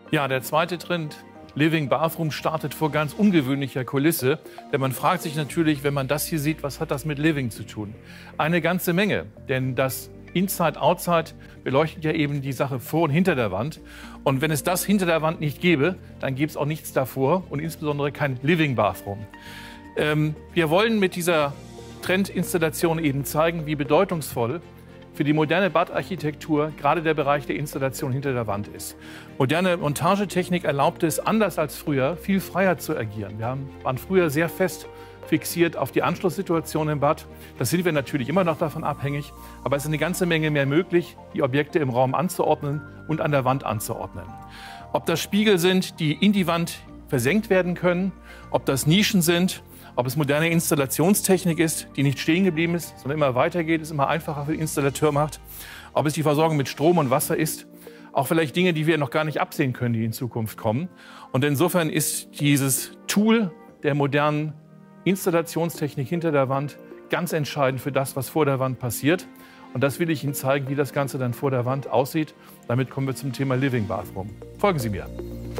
Ja, der zweite Trend, Living Bathroom, startet vor ganz ungewöhnlicher Kulisse. Denn man fragt sich natürlich, wenn man das hier sieht, was hat das mit Living zu tun? Eine ganze Menge, denn das Inside-Outside beleuchtet ja eben die Sache vor und hinter der Wand. Und wenn es das hinter der Wand nicht gäbe, dann gäbe es auch nichts davor und insbesondere kein Living Bathroom. Wir wollen mit dieser Trendinstallation eben zeigen, wie bedeutungsvoll für die moderne Badarchitektur gerade der Bereich der Installation hinter der Wand ist. Moderne Montagetechnik erlaubt es, anders als früher, viel freier zu agieren. Wir waren früher sehr fest fixiert auf die Anschlusssituation im Bad. Das sind wir natürlich immer noch davon abhängig, aber es ist eine ganze Menge mehr möglich, die Objekte im Raum anzuordnen und an der Wand anzuordnen. Ob das Spiegel sind, die in die Wand versenkt werden können, ob das Nischen sind, ob es moderne Installationstechnik ist, die nicht stehen geblieben ist, sondern immer weitergeht, es immer einfacher für den Installateur macht, ob es die Versorgung mit Strom und Wasser ist, auch vielleicht Dinge, die wir noch gar nicht absehen können, die in Zukunft kommen. Und insofern ist dieses Tool der modernen Installationstechnik hinter der Wand ganz entscheidend für das, was vor der Wand passiert. Und das will ich Ihnen zeigen, wie das Ganze dann vor der Wand aussieht. Damit kommen wir zum Thema Living Bathroom. Folgen Sie mir.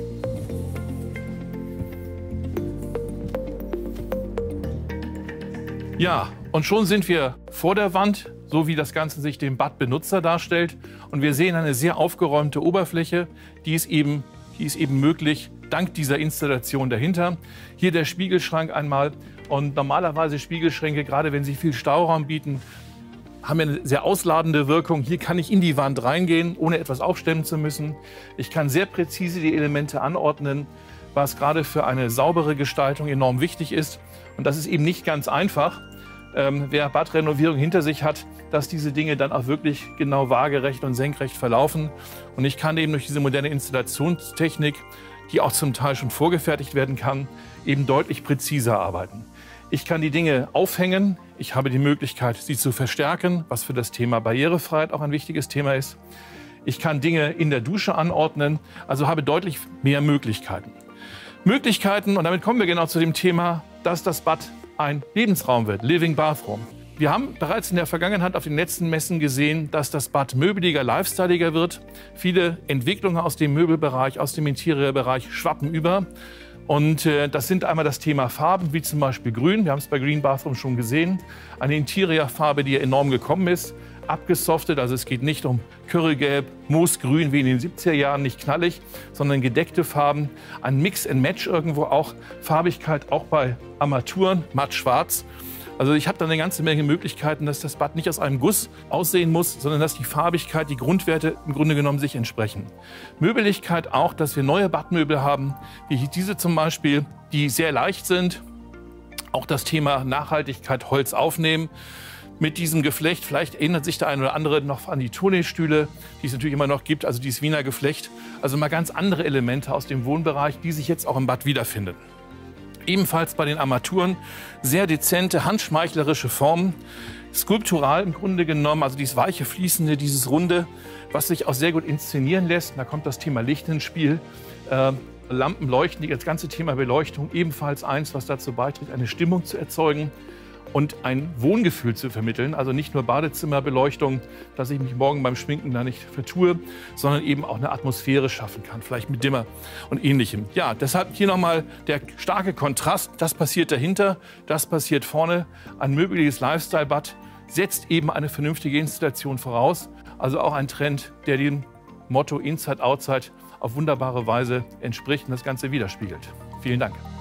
Ja, und schon sind wir vor der Wand, so wie das Ganze sich dem Badbenutzer darstellt. Und wir sehen eine sehr aufgeräumte Oberfläche, die ist eben möglich dank dieser Installation dahinter. Hier der Spiegelschrank einmal. Und normalerweise Spiegelschränke, gerade wenn sie viel Stauraum bieten, haben ja eine sehr ausladende Wirkung. Hier kann ich in die Wand reingehen, ohne etwas aufstemmen zu müssen. Ich kann sehr präzise die Elemente anordnen, was gerade für eine saubere Gestaltung enorm wichtig ist. Und das ist eben nicht ganz einfach, wer Badrenovierung hinter sich hat, dass diese Dinge dann auch wirklich genau waagerecht und senkrecht verlaufen. Und ich kann eben durch diese moderne Installationstechnik, die auch zum Teil schon vorgefertigt werden kann, eben deutlich präziser arbeiten. Ich kann die Dinge aufhängen, ich habe die Möglichkeit, sie zu verstärken, was für das Thema Barrierefreiheit auch ein wichtiges Thema ist. Ich kann Dinge in der Dusche anordnen, also habe deutlich mehr Möglichkeiten. Und damit kommen wir genau zu dem Thema, dass das Bad ein Lebensraum wird, Living Bathroom. Wir haben bereits in der Vergangenheit auf den letzten Messen gesehen, dass das Bad möbliger, lifestyleiger wird. Viele Entwicklungen aus dem Möbelbereich, aus dem Interiorbereich schwappen über. Und das sind einmal das Thema Farben, wie zum Beispiel Grün. Wir haben es bei Green Bathroom schon gesehen. Eine Interiorfarbe, die enorm gekommen ist, abgesoftet. Also es geht nicht um Currygelb, Moosgrün wie in den 70er Jahren, nicht knallig, sondern gedeckte Farben. Ein Mix and Match irgendwo auch. Farbigkeit auch bei Armaturen, matt-schwarz. Also ich habe da eine ganze Menge Möglichkeiten, dass das Bad nicht aus einem Guss aussehen muss, sondern dass die Farbigkeit, die Grundwerte im Grunde genommen sich entsprechen. Möblichkeit auch, dass wir neue Badmöbel haben, wie diese zum Beispiel, die sehr leicht sind. Auch das Thema Nachhaltigkeit, Holz aufnehmen. Mit diesem Geflecht, vielleicht erinnert sich der eine oder andere noch an die Tournee-Stühle, die es natürlich immer noch gibt, also dieses Wiener Geflecht. Also mal ganz andere Elemente aus dem Wohnbereich, die sich jetzt auch im Bad wiederfinden. Ebenfalls bei den Armaturen sehr dezente, handschmeichlerische Formen, skulptural im Grunde genommen, also dieses weiche, fließende, dieses runde, was sich auch sehr gut inszenieren lässt. Da kommt das Thema Licht ins Spiel. Lampen leuchten, das ganze Thema Beleuchtung, ebenfalls eins, was dazu beiträgt, eine Stimmung zu erzeugen und ein Wohngefühl zu vermitteln. Also nicht nur Badezimmerbeleuchtung, dass ich mich morgen beim Schminken da nicht vertue, sondern eben auch eine Atmosphäre schaffen kann, vielleicht mit Dimmer und Ähnlichem. Ja, deshalb hier nochmal der starke Kontrast. Das passiert dahinter, das passiert vorne. Ein möbliches Lifestyle-Bad setzt eben eine vernünftige Installation voraus. Also auch ein Trend, der dem Motto Inside Outside auf wunderbare Weise entspricht und das Ganze widerspiegelt. Vielen Dank.